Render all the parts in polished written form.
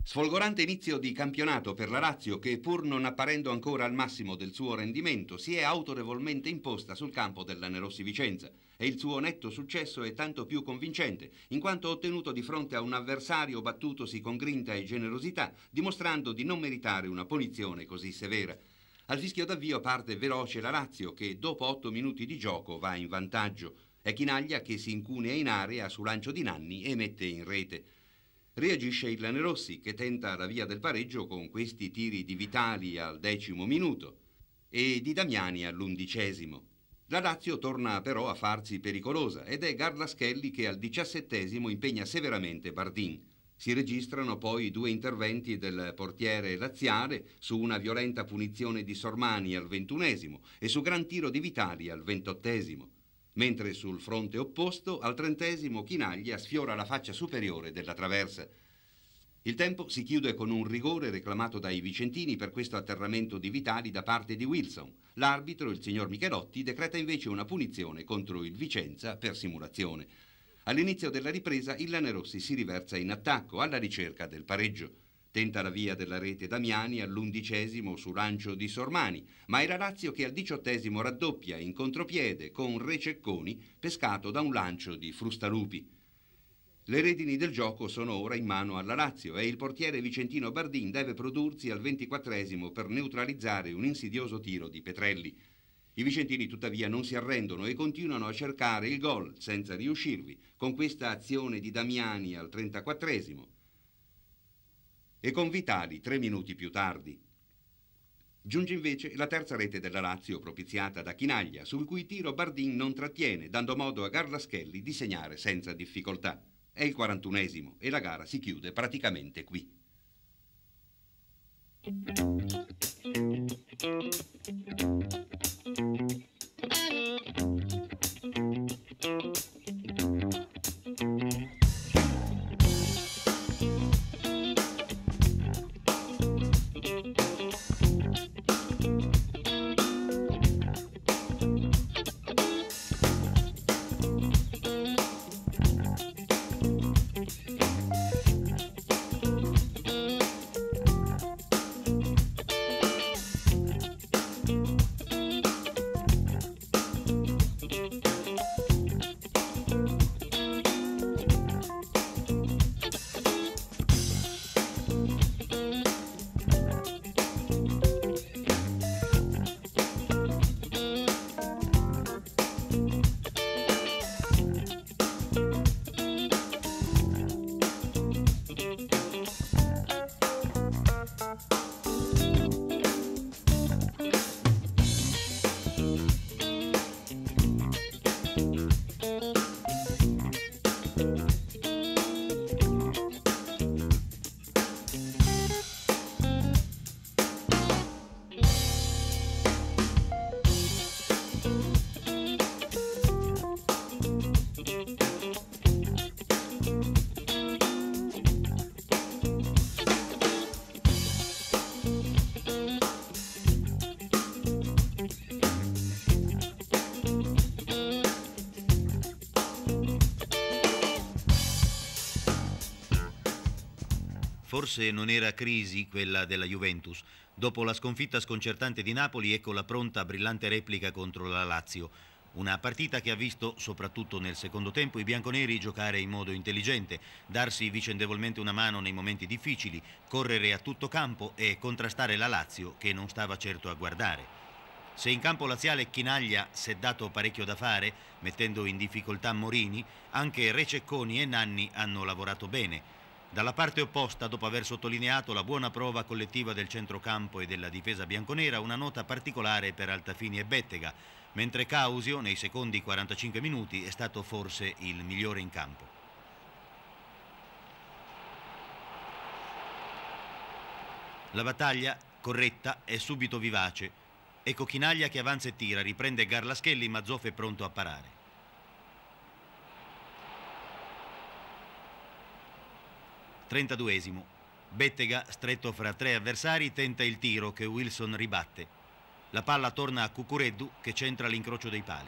Sfolgorante inizio di campionato per la Lazio che, pur non apparendo ancora al massimo del suo rendimento, si è autorevolmente imposta sul campo del Lanerossi Vicenza e il suo netto successo è tanto più convincente in quanto ottenuto di fronte a un avversario battutosi con grinta e generosità, dimostrando di non meritare una punizione così severa. Al fischio d'avvio parte veloce la Lazio che dopo 8 minuti di gioco va in vantaggio. È Chinaglia che si incunea in area su lancio di Nanni e mette in rete. Reagisce il Lanerossi che tenta la via del pareggio con questi tiri di Vitali al 10° minuto e di Damiani all'11°. La Lazio torna però a farsi pericolosa ed è Garlaschelli che al 17° impegna severamente Bardin. Si registrano poi 2 interventi del portiere laziale su una violenta punizione di Sormani al 21° e su gran tiro di Vitali al 28°. Mentre sul fronte opposto, al 30° Chinaglia sfiora la faccia superiore della traversa. Il tempo si chiude con un rigore reclamato dai vicentini per questo atterramento di Vitali da parte di Wilson. L'arbitro, il signor Michelotti, decreta invece una punizione contro il Vicenza per simulazione. All'inizio della ripresa il Lanerossi si riversa in attacco alla ricerca del pareggio. Tenta la via della rete Damiani all'11° su lancio di Sormani, ma è la Lazio che al 18° raddoppia in contropiede con Rececconi pescato da un lancio di Frustalupi. Le redini del gioco sono ora in mano alla Lazio e il portiere vicentino Bardin deve prodursi al 24° per neutralizzare un insidioso tiro di Petrelli. I vicentini tuttavia non si arrendono e continuano a cercare il gol senza riuscirvi con questa azione di Damiani al 34° e con Vitali 3 minuti più tardi. Giunge invece la terza rete della Lazio propiziata da Chinaglia, sul cui tiro Bardin non trattiene, dando modo a Garlaschelli di segnare senza difficoltà. È il 41° e la gara si chiude praticamente qui. Forse non era crisi quella della Juventus. Dopo la sconfitta sconcertante di Napoli, ecco la pronta, brillante replica contro la Lazio. Una partita che ha visto, soprattutto nel secondo tempo, i bianconeri giocare in modo intelligente, darsi vicendevolmente una mano nei momenti difficili, correre a tutto campo e contrastare la Lazio, che non stava certo a guardare. Se in campo laziale Chinaglia si è dato parecchio da fare, mettendo in difficoltà Morini, anche Rececconi e Nanni hanno lavorato bene. Dalla parte opposta, dopo aver sottolineato la buona prova collettiva del centrocampo e della difesa bianconera, una nota particolare per Altafini e Bettega, mentre Causio, nei secondi 45 minuti, è stato forse il migliore in campo. La battaglia, corretta, è subito vivace. Ecco Chinaglia che avanza e tira, riprende Garlaschelli, ma Zoff è pronto a parare. 32°. Bettega, stretto fra 3 avversari, tenta il tiro che Wilson ribatte. La palla torna a Cucureddu che centra l'incrocio dei pali.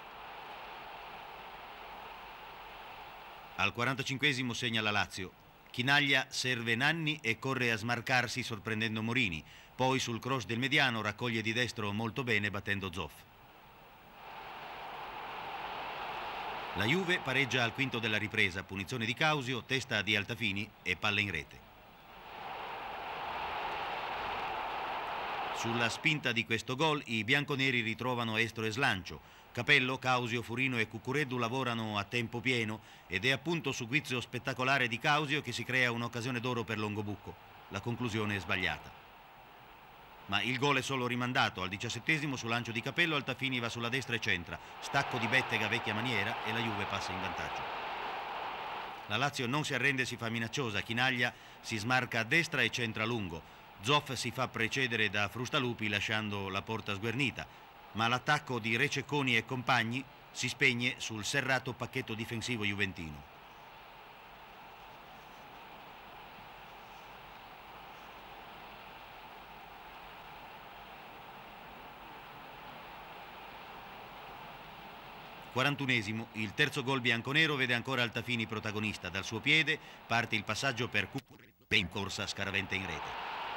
Al 45° segna la Lazio. Chinaglia serve Nanni e corre a smarcarsi sorprendendo Morini. Poi sul cross del mediano raccoglie di destro molto bene battendo Zoff. La Juve pareggia al quinto della ripresa, punizione di Causio, testa di Altafini e palla in rete. Sulla spinta di questo gol i bianconeri ritrovano estro e slancio. Capello, Causio, Furino e Cucureddu lavorano a tempo pieno ed è appunto su guizzo spettacolare di Causio che si crea un'occasione d'oro per Longobucco. La conclusione è sbagliata. Ma il gol è solo rimandato. Al 17° su lancio di Capello Altafini va sulla destra e centra. Stacco di Bettega vecchia maniera e la Juve passa in vantaggio. La Lazio non si arrende, si fa minacciosa. Chinaglia si smarca a destra e centra lungo. Zoff si fa precedere da Frustalupi lasciando la porta sguarnita. Ma l'attacco di Rececconi e compagni si spegne sul serrato pacchetto difensivo juventino. Quarantunesimo, il terzo gol bianconero vede ancora Altafini protagonista. Dal suo piede parte il passaggio per Cucureddu e in corsa Scaraventa in rete.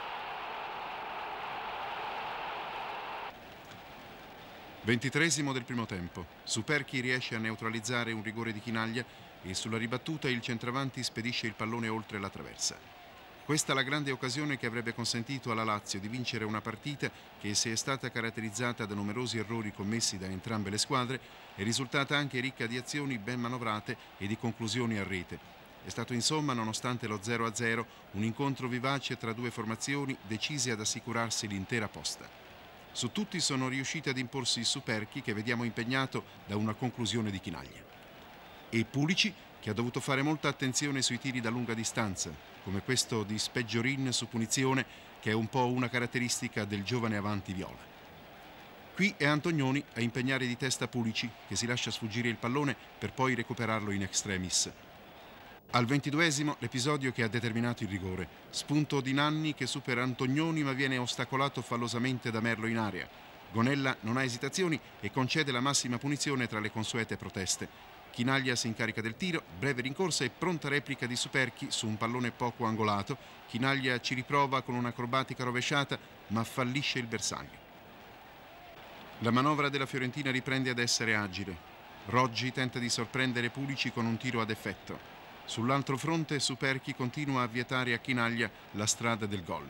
Ventitresimo del primo tempo. Superchi riesce a neutralizzare un rigore di Chinaglia e sulla ribattuta il centravanti spedisce il pallone oltre la traversa. Questa è la grande occasione che avrebbe consentito alla Lazio di vincere una partita che, se è stata caratterizzata da numerosi errori commessi da entrambe le squadre, è risultata anche ricca di azioni ben manovrate e di conclusioni a rete. È stato insomma, nonostante lo 0-0, un incontro vivace tra due formazioni decise ad assicurarsi l'intera posta. Su tutti sono riusciti ad imporsi i Superchi, che vediamo impegnato da una conclusione di Chinaglia. E Pulici, che ha dovuto fare molta attenzione sui tiri da lunga distanza, come questo di Speggiorin su punizione, che è un po' una caratteristica del giovane avanti viola. Qui è Antonioni a impegnare di testa Pulici, che si lascia sfuggire il pallone per poi recuperarlo in extremis. Al 22° l'episodio che ha determinato il rigore. Spunto di Nanni che supera Antonioni ma viene ostacolato fallosamente da Merlo in area. Gonella non ha esitazioni e concede la massima punizione tra le consuete proteste. Chinaglia si incarica del tiro, breve rincorsa e pronta replica di Superchi su un pallone poco angolato. Chinaglia ci riprova con un'acrobatica rovesciata ma fallisce il bersaglio. La manovra della Fiorentina riprende ad essere agile. Roggi tenta di sorprendere Pulici con un tiro ad effetto. Sull'altro fronte Superchi continua a vietare a Chinaglia la strada del gol.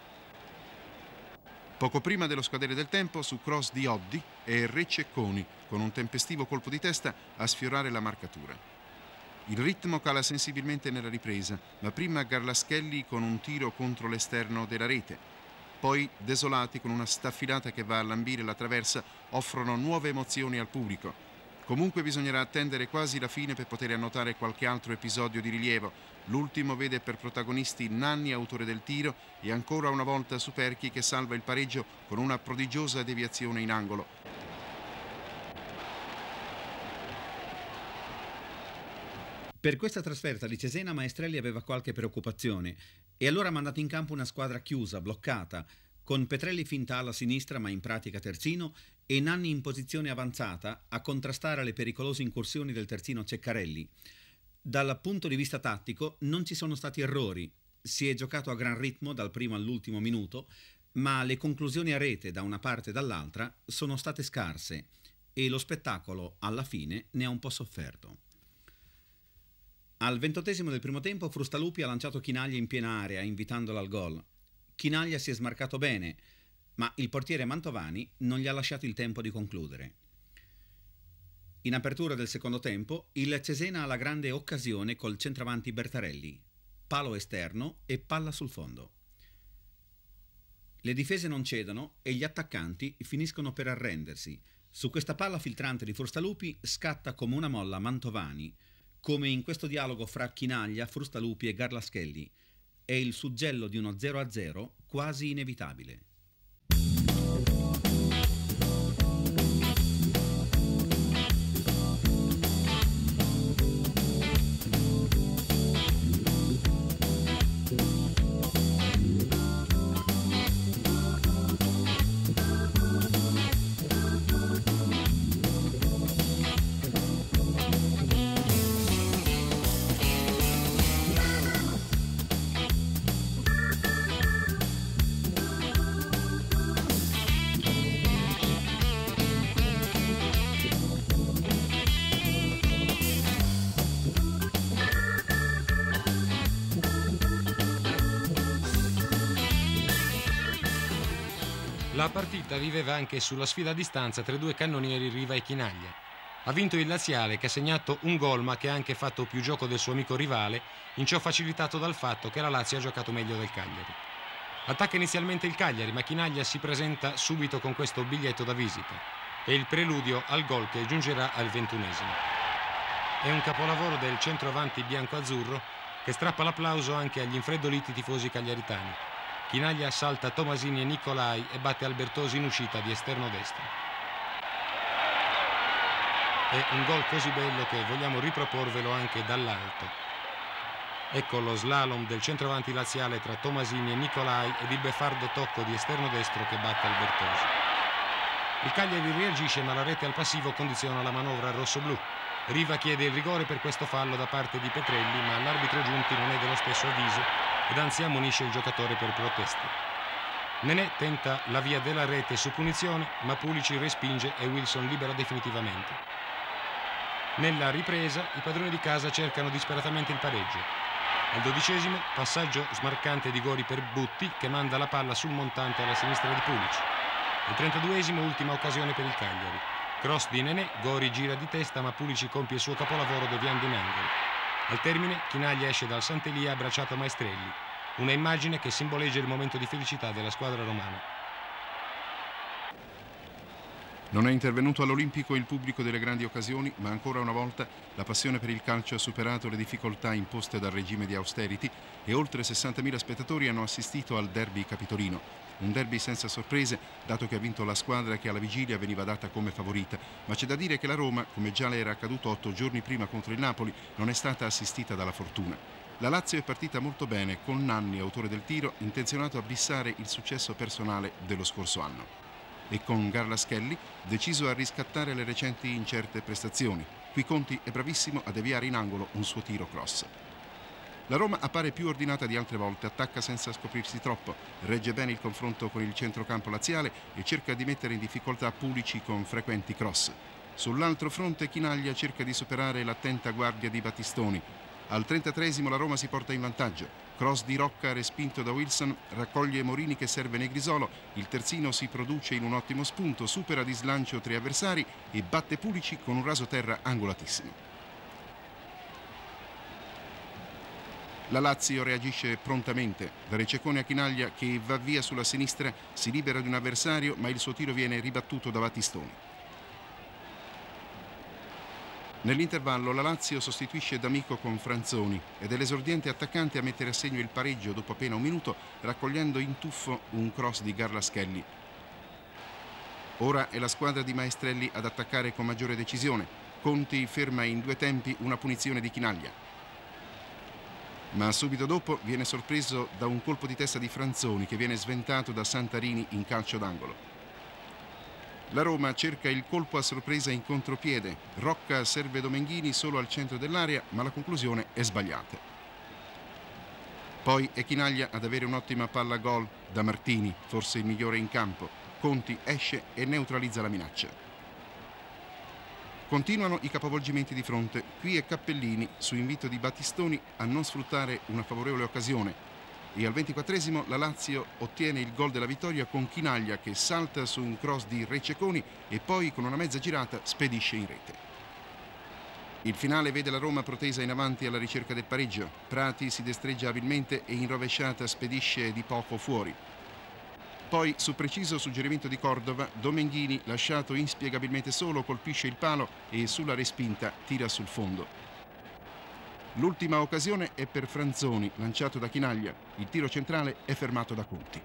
Poco prima dello scadere del tempo, su cross di Oddi, è Rececconi con un tempestivo colpo di testa a sfiorare la marcatura. Il ritmo cala sensibilmente nella ripresa, ma prima Garlaschelli con un tiro contro l'esterno della rete. Poi Desolati con una staffilata che va a lambire la traversa offrono nuove emozioni al pubblico. Comunque bisognerà attendere quasi la fine per poter annotare qualche altro episodio di rilievo. L'ultimo vede per protagonisti Nanni, autore del tiro, e ancora una volta Superchi che salva il pareggio con una prodigiosa deviazione in angolo. Per questa trasferta di Cesena Maestrelli aveva qualche preoccupazione e allora ha mandato in campo una squadra chiusa, bloccata, con Petrelli finta alla sinistra ma in pratica terzino e Nanni in posizione avanzata a contrastare le pericolose incursioni del terzino Ceccarelli. Dal punto di vista tattico non ci sono stati errori, si è giocato a gran ritmo dal primo all'ultimo minuto, ma le conclusioni a rete da una parte e dall'altra sono state scarse e lo spettacolo alla fine ne ha un po' sofferto. Al 28° del primo tempo Frustalupi ha lanciato Chinaglia in piena area invitandolo al gol. Chinaglia si è smarcato bene, ma il portiere Mantovani non gli ha lasciato il tempo di concludere. In apertura del secondo tempo, il Cesena ha la grande occasione col centravanti Bertarelli, palo esterno e palla sul fondo. Le difese non cedono e gli attaccanti finiscono per arrendersi. Su questa palla filtrante di Frustalupi scatta come una molla Mantovani, come in questo dialogo fra Chinaglia, Frustalupi e Garlaschelli. È il suggello di uno 0-0 quasi inevitabile. La partita viveva anche sulla sfida a distanza tra i due cannonieri Riva e Chinaglia. Ha vinto il Laziale, che ha segnato un gol ma che ha anche fatto più gioco del suo amico rivale, in ciò facilitato dal fatto che la Lazio ha giocato meglio del Cagliari. Attacca inizialmente il Cagliari, ma Chinaglia si presenta subito con questo biglietto da visita. È il preludio al gol che giungerà al 21esimo. È un capolavoro del centroavanti bianco-azzurro che strappa l'applauso anche agli infreddoliti tifosi cagliaritani. Chinaglia salta Tomasini e Nicolai e batte Albertosi in uscita di esterno destro. È un gol così bello che vogliamo riproporvelo anche dall'alto. Ecco lo slalom del centravanti laziale tra Tomasini e Nicolai ed il beffardo tocco di esterno destro che batte Albertosi. Il Cagliari reagisce, ma la rete al passivo condiziona la manovra rossoblù. Riva chiede il rigore per questo fallo da parte di Petrelli, ma l'arbitro Giunti non è dello stesso avviso ed anzi ammonisce il giocatore per proteste. Nenè tenta la via della rete su punizione, ma Pulici respinge e Wilson libera definitivamente. Nella ripresa i padroni di casa cercano disperatamente il pareggio. Al 12esimo passaggio smarcante di Gori per Butti, che manda la palla sul montante alla sinistra di Pulici. Al 32esimo ultima occasione per il Cagliari. Cross di Nenè, Gori gira di testa ma Pulici compie il suo capolavoro deviando in angolo. Al termine Chinaglia esce dal Sant'Elia abbracciato a Maestrelli, una immagine che simboleggia il momento di felicità della squadra romana. Non è intervenuto all'Olimpico il pubblico delle grandi occasioni, ma ancora una volta la passione per il calcio ha superato le difficoltà imposte dal regime di austerity e oltre 60.000 spettatori hanno assistito al derby capitolino. Un derby senza sorprese, dato che ha vinto la squadra che alla vigilia veniva data come favorita, ma c'è da dire che la Roma, come già le era accaduto 8 giorni prima contro il Napoli, non è stata assistita dalla fortuna. La Lazio è partita molto bene, con Nanni, autore del tiro, intenzionato a bissare il successo personale dello scorso anno. E con Garlaschelli, deciso a riscattare le recenti incerte prestazioni. Qui Conti è bravissimo a deviare in angolo un suo tiro cross. La Roma appare più ordinata di altre volte, attacca senza scoprirsi troppo, regge bene il confronto con il centrocampo laziale e cerca di mettere in difficoltà Pulici con frequenti cross. Sull'altro fronte Chinaglia cerca di superare l'attenta guardia di Battistoni. Al 33esimo la Roma si porta in vantaggio. Cross di Rocca respinto da Wilson, raccoglie Morini che serve Negrisolo, il terzino si produce in un ottimo spunto, supera di slancio 3 avversari e batte Pulici con un rasoterra angolatissimo. La Lazio reagisce prontamente. Da Rececone a Chinaglia, che va via sulla sinistra, si libera di un avversario, ma il suo tiro viene ribattuto da Battistoni. Nell'intervallo la Lazio sostituisce D'Amico con Franzoni ed è l'esordiente attaccante a mettere a segno il pareggio dopo appena un minuto, raccogliendo in tuffo un cross di Garlaschelli. Ora è la squadra di Maestrelli ad attaccare con maggiore decisione. Conti ferma in 2 tempi una punizione di Chinaglia. Ma subito dopo viene sorpreso da un colpo di testa di Franzoni che viene sventato da Santarini in calcio d'angolo. La Roma cerca il colpo a sorpresa in contropiede. Rocca serve Domenghini solo al centro dell'area, ma la conclusione è sbagliata. Poi è Chinaglia ad avere un'ottima palla gol da Martini, forse il migliore in campo. Conti esce e neutralizza la minaccia. Continuano i capovolgimenti di fronte. Qui è Cappellini, su invito di Battistoni, a non sfruttare una favorevole occasione. E al 24esimo la Lazio ottiene il gol della vittoria con Chinaglia che salta su un cross di Receconi e poi con una mezza girata spedisce in rete. Il finale vede la Roma protesa in avanti alla ricerca del pareggio. Prati si destreggia abilmente e in rovesciata spedisce di poco fuori. Poi, su preciso suggerimento di Cordova, Domenghini, lasciato inspiegabilmente solo, colpisce il palo e sulla respinta tira sul fondo. L'ultima occasione è per Franzoni, lanciato da Chinaglia. Il tiro centrale è fermato da Conti.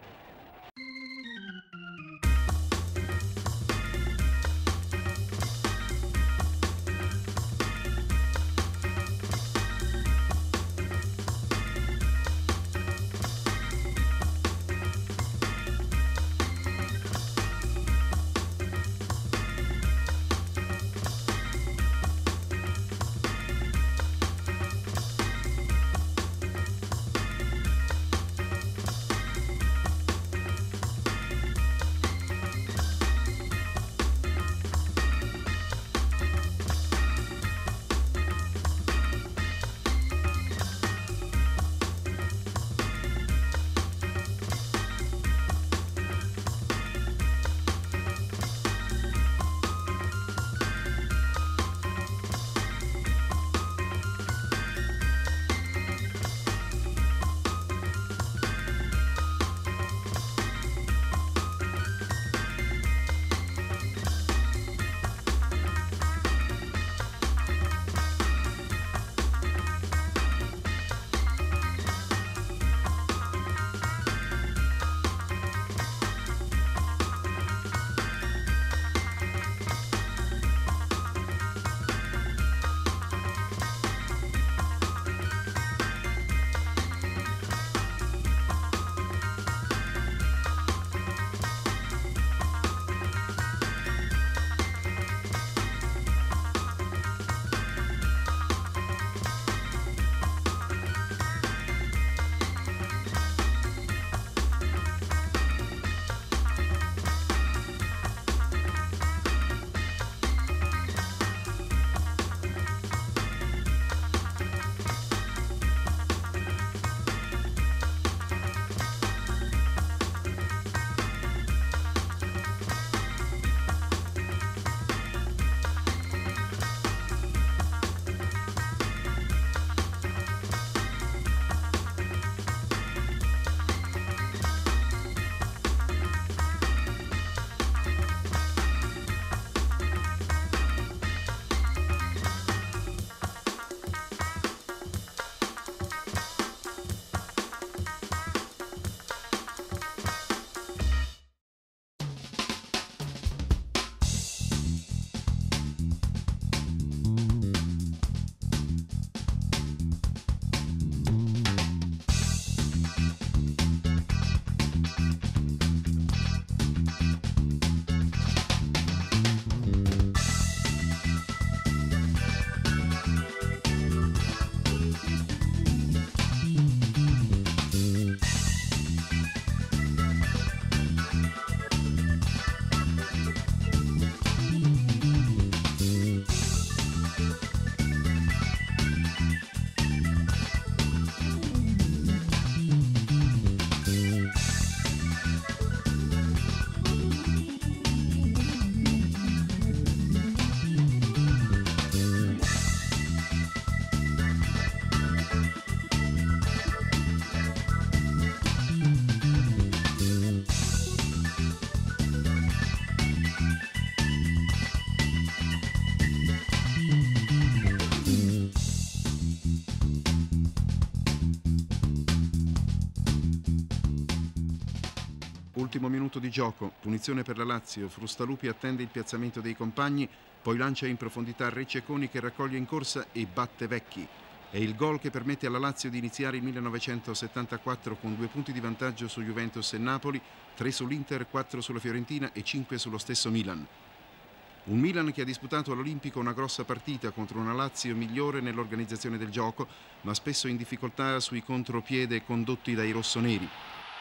Ultimo minuto di gioco, punizione per la Lazio, Frustalupi attende il piazzamento dei compagni, poi lancia in profondità Receconi che raccoglie in corsa e batte Vecchi. È il gol che permette alla Lazio di iniziare il 1974 con 2 punti di vantaggio su Juventus e Napoli, 3 sull'Inter, 4 sulla Fiorentina e 5 sullo stesso Milan. Un Milan che ha disputato all'Olimpico una grossa partita contro una Lazio migliore nell'organizzazione del gioco, ma spesso in difficoltà sui contropiede condotti dai rossoneri.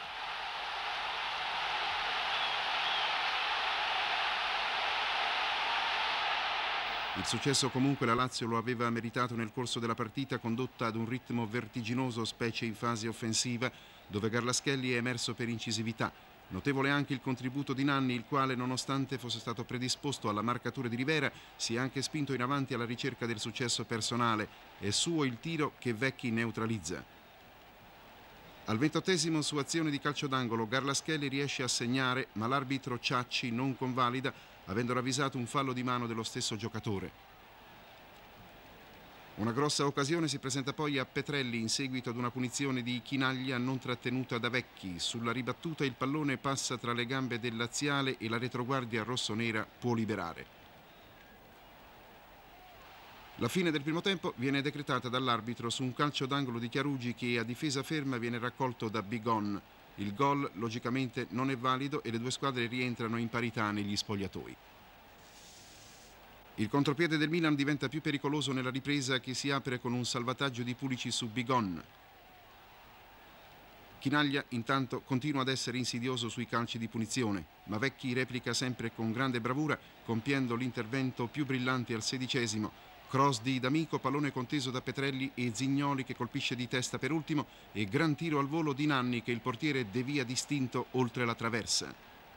Il successo comunque la Lazio lo aveva meritato nel corso della partita, condotta ad un ritmo vertiginoso, specie in fase offensiva, dove Garlaschelli è emerso per incisività. Notevole anche il contributo di Nanni, il quale, nonostante fosse stato predisposto alla marcatura di Rivera, si è anche spinto in avanti alla ricerca del successo personale. È suo il tiro che Vecchi neutralizza. Al 28esimo, su azione di calcio d'angolo, Garlaschelli riesce a segnare, ma l'arbitro Ciacci non convalida, avendo ravvisato un fallo di mano dello stesso giocatore. Una grossa occasione si presenta poi a Petrelli in seguito ad una punizione di Chinaglia non trattenuta da Vecchi. Sulla ribattuta il pallone passa tra le gambe del laziale e la retroguardia rossonera può liberare. La fine del primo tempo viene decretata dall'arbitro su un calcio d'angolo di Chiarugi che a difesa ferma viene raccolto da Bigon. Il gol logicamente non è valido e le due squadre rientrano in parità negli spogliatoi. Il contropiede del Milan diventa più pericoloso nella ripresa che si apre con un salvataggio di Pulici su Bigon. Chinaglia intanto continua ad essere insidioso sui calci di punizione, ma Vecchi replica sempre con grande bravura, compiendo l'intervento più brillante al 16esimo. Cross di D'Amico, pallone conteso da Petrelli e Zignoli che colpisce di testa per ultimo e gran tiro al volo di Nanni che il portiere devia distinto oltre la traversa.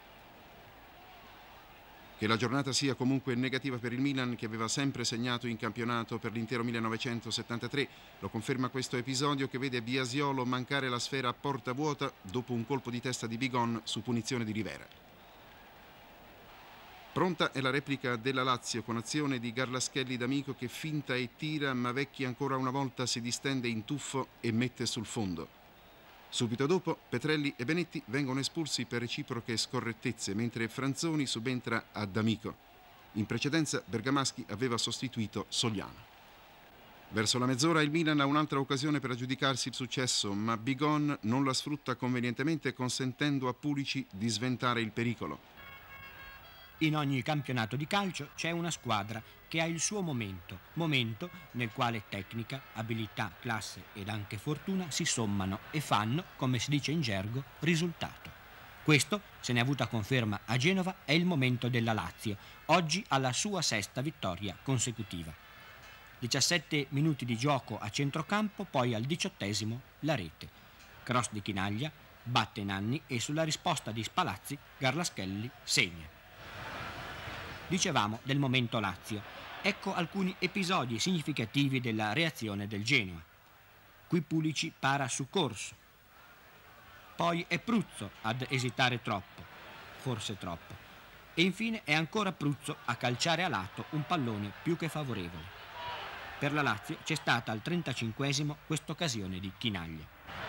Che la giornata sia comunque negativa per il Milan, che aveva sempre segnato in campionato per l'intero 1973, lo conferma questo episodio che vede Biasiolo mancare la sfera a porta vuota dopo un colpo di testa di Bigon su punizione di Rivera. Pronta è la replica della Lazio con azione di Garlaschelli D'Amico che finta e tira, ma Vecchi ancora una volta si distende in tuffo e mette sul fondo. Subito dopo Petrelli e Benetti vengono espulsi per reciproche scorrettezze, mentre Franzoni subentra a D'Amico. In precedenza Bergamaschi aveva sostituito Sogliano. Verso la mezz'ora il Milan ha un'altra occasione per aggiudicarsi il successo, ma Bigon non la sfrutta convenientemente, consentendo a Pulici di sventare il pericolo. In ogni campionato di calcio c'è una squadra che ha il suo momento nel quale tecnica, abilità, classe ed anche fortuna si sommano e fanno, come si dice in gergo, risultato. Questo, se ne è avuta conferma a Genova, è il momento della Lazio, oggi alla sua 6ª vittoria consecutiva. 17 minuti di gioco a centrocampo, poi al 18esimo la rete. Cross di Chinaglia, batte Nanni e sulla risposta di Spalazzi Garlaschelli segna. Dicevamo del momento Lazio. Ecco alcuni episodi significativi della reazione del Genoa. Qui Pulici para su corso. Poi è Pruzzo ad esitare troppo, forse troppo. E infine è ancora Pruzzo a calciare a lato un pallone più che favorevole. Per la Lazio c'è stata al 35esimo quest'occasione di Chinaglia.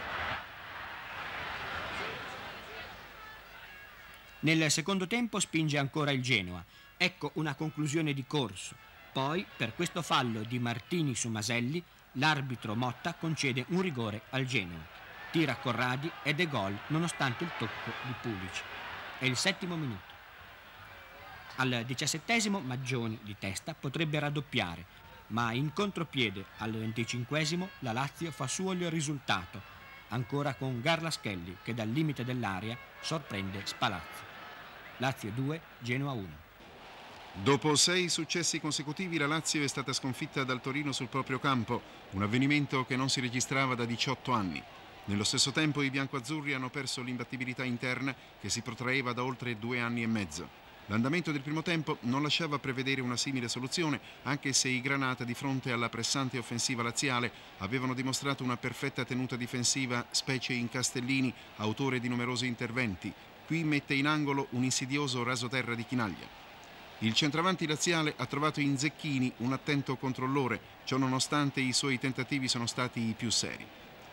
Nel secondo tempo spinge ancora il Genoa. Ecco una conclusione di corso. Poi, per questo fallo di Martini su Maselli, l'arbitro Motta concede un rigore al Genoa. Tira Corradi ed è gol nonostante il tocco di Pulici. È il 7° minuto. Al 17esimo Maggioni di testa potrebbe raddoppiare, ma in contropiede al 25esimo la Lazio fa suo il risultato, ancora con Garlaschelli che dal limite dell'area sorprende Spalazzi. Lazio 2, Genoa 1. Dopo 6 successi consecutivi la Lazio è stata sconfitta dal Torino sul proprio campo, un avvenimento che non si registrava da 18 anni. Nello stesso tempo i biancoazzurri hanno perso l'imbattibilità interna che si protraeva da oltre 2 anni e mezzo. L'andamento del primo tempo non lasciava prevedere una simile soluzione, anche se i Granata di fronte alla pressante offensiva laziale avevano dimostrato una perfetta tenuta difensiva, specie in Castellini, autore di numerosi interventi. Qui mette in angolo un insidioso rasoterra di Chinaglia. Il centravanti laziale ha trovato in Zecchini un attento controllore, ciò nonostante i suoi tentativi sono stati i più seri.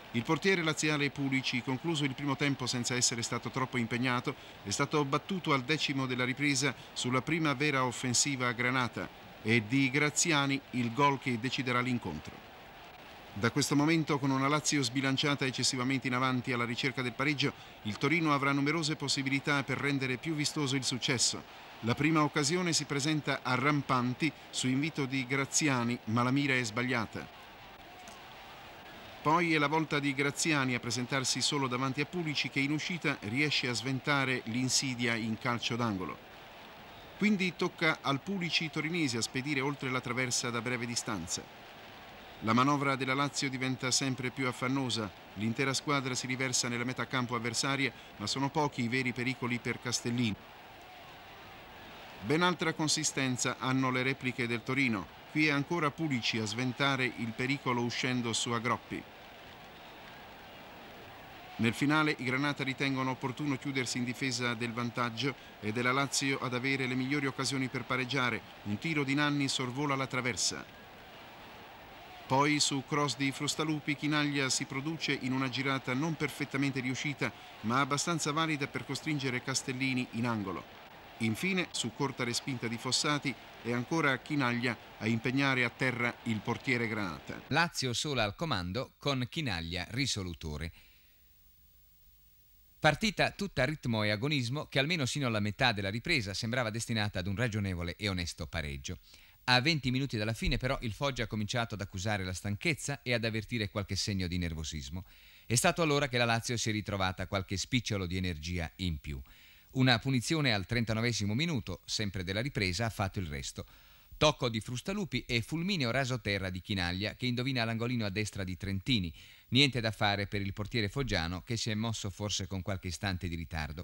Il portiere laziale Pulici, concluso il primo tempo senza essere stato troppo impegnato, è stato battuto al 10° della ripresa sulla prima vera offensiva a Granata e di Graziani il gol che deciderà l'incontro. Da questo momento, con una Lazio sbilanciata eccessivamente in avanti alla ricerca del pareggio, il Torino avrà numerose possibilità per rendere più vistoso il successo. La prima occasione si presenta a rampanti su invito di Graziani, ma la mira è sbagliata. Poi è la volta di Graziani a presentarsi solo davanti a Pulici, che in uscita riesce a sventare l'insidia in calcio d'angolo. Quindi tocca al Pulici torinese a spedire oltre la traversa da breve distanza. La manovra della Lazio diventa sempre più affannosa, l'intera squadra si riversa nella metà campo avversaria, ma sono pochi i veri pericoli per Castellini. Ben altra consistenza hanno le repliche del Torino. Qui è ancora Pulici a sventare il pericolo uscendo su Agroppi. Nel finale i Granata ritengono opportuno chiudersi in difesa del vantaggio ed è la Lazio ad avere le migliori occasioni per pareggiare. Un tiro di Nanni sorvola la traversa. Poi su cross di Frustalupi Chinaglia si produce in una girata non perfettamente riuscita, ma abbastanza valida per costringere Castellini in angolo. Infine, su corta respinta di Fossati, è ancora Chinaglia a impegnare a terra il portiere Granata. Lazio sola al comando con Chinaglia risolutore. Partita tutta ritmo e agonismo che almeno sino alla metà della ripresa sembrava destinata ad un ragionevole e onesto pareggio. A 20 minuti dalla fine però il Foggia ha cominciato ad accusare la stanchezza e ad avvertire qualche segno di nervosismo. È stato allora che la Lazio si è ritrovata qualche spicciolo di energia in più. Una punizione al 39° minuto, sempre della ripresa, ha fatto il resto. Tocco di Frustalupi e fulmineo rasoterra di Chinaglia che indovina l'angolino a destra di Trentini. Niente da fare per il portiere foggiano che si è mosso forse con qualche istante di ritardo.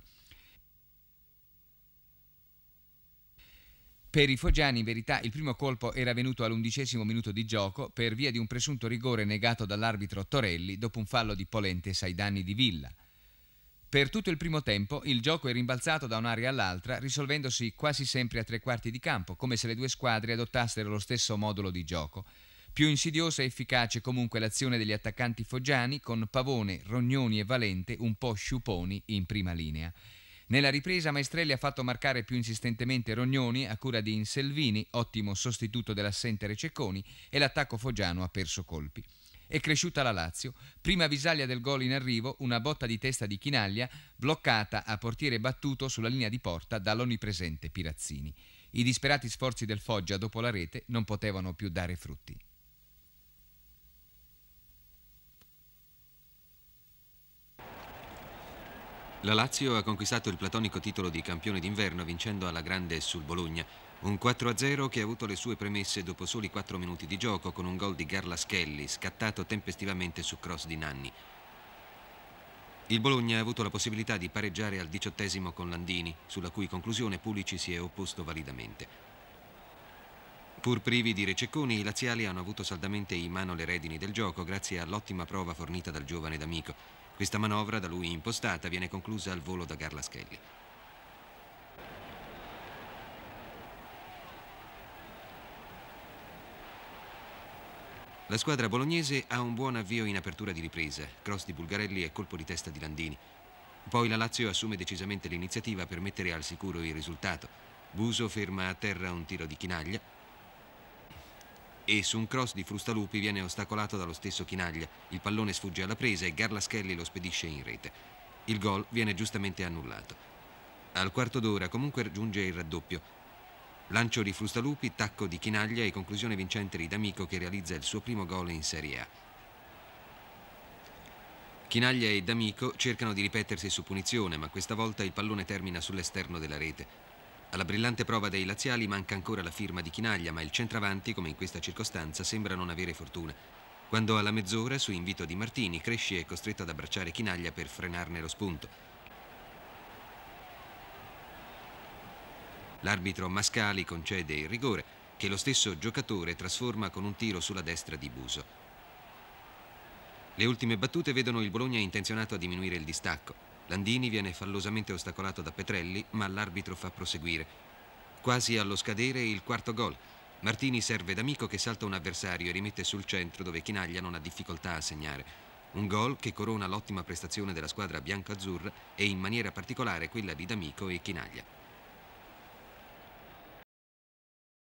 Per i foggiani in verità il primo colpo era venuto all'11° minuto di gioco per via di un presunto rigore negato dall'arbitro Torelli dopo un fallo di Polentes ai danni di Villa. Per tutto il primo tempo il gioco è rimbalzato da un'area all'altra, risolvendosi quasi sempre a 3/4 di campo, come se le due squadre adottassero lo stesso modulo di gioco. Più insidiosa e efficace comunque l'azione degli attaccanti foggiani, con Pavone, Rognoni e Valente un po' sciuponi in prima linea. Nella ripresa Maestrelli ha fatto marcare più insistentemente Rognoni a cura di Inselvini, ottimo sostituto dell'assente Rececconi, e l'attacco foggiano ha perso colpi. È cresciuta la Lazio, prima visaglia del gol in arrivo, una botta di testa di Chinaglia, bloccata a portiere battuto sulla linea di porta dall'onnipresente Pirazzini. I disperati sforzi del Foggia dopo la rete non potevano più dare frutti. La Lazio ha conquistato il platonico titolo di campione d'inverno vincendo alla grande sul Bologna. Un 4-0 che ha avuto le sue premesse dopo soli 4 minuti di gioco con un gol di Garlaschelli scattato tempestivamente su cross di Nanni. Il Bologna ha avuto la possibilità di pareggiare al 18° con Landini, sulla cui conclusione Pulici si è opposto validamente. Pur privi di Rececconi, i laziali hanno avuto saldamente in mano le redini del gioco grazie all'ottima prova fornita dal giovane D'Amico. Questa manovra, da lui impostata, viene conclusa al volo da Garlaschelli. La squadra bolognese ha un buon avvio in apertura di ripresa, cross di Bulgarelli e colpo di testa di Landini. Poi la Lazio assume decisamente l'iniziativa per mettere al sicuro il risultato. Buso ferma a terra un tiro di Chinaglia e su un cross di Frustalupi viene ostacolato dallo stesso Chinaglia. Il pallone sfugge alla presa e Garlaschelli lo spedisce in rete. Il gol viene giustamente annullato. Al quarto d'ora comunque giunge il raddoppio. Lancio di Frustalupi, tacco di Chinaglia e conclusione vincente di D'Amico che realizza il suo primo gol in Serie A. Chinaglia e D'Amico cercano di ripetersi su punizione, ma questa volta il pallone termina sull'esterno della rete. Alla brillante prova dei laziali manca ancora la firma di Chinaglia, ma il centravanti, come in questa circostanza, sembra non avere fortuna. Quando alla mezz'ora, su invito di Martini, Cresci è costretto ad abbracciare Chinaglia per frenarne lo spunto. L'arbitro Mascali concede il rigore, che lo stesso giocatore trasforma con un tiro sulla destra di Buso. Le ultime battute vedono il Bologna intenzionato a diminuire il distacco. Landini viene fallosamente ostacolato da Petrelli, ma l'arbitro fa proseguire. Quasi allo scadere il quarto gol. Martini serve D'Amico che salta un avversario e rimette sul centro dove Chinaglia non ha difficoltà a segnare. Un gol che corona l'ottima prestazione della squadra bianco-azzurra e in maniera particolare quella di D'Amico e Chinaglia.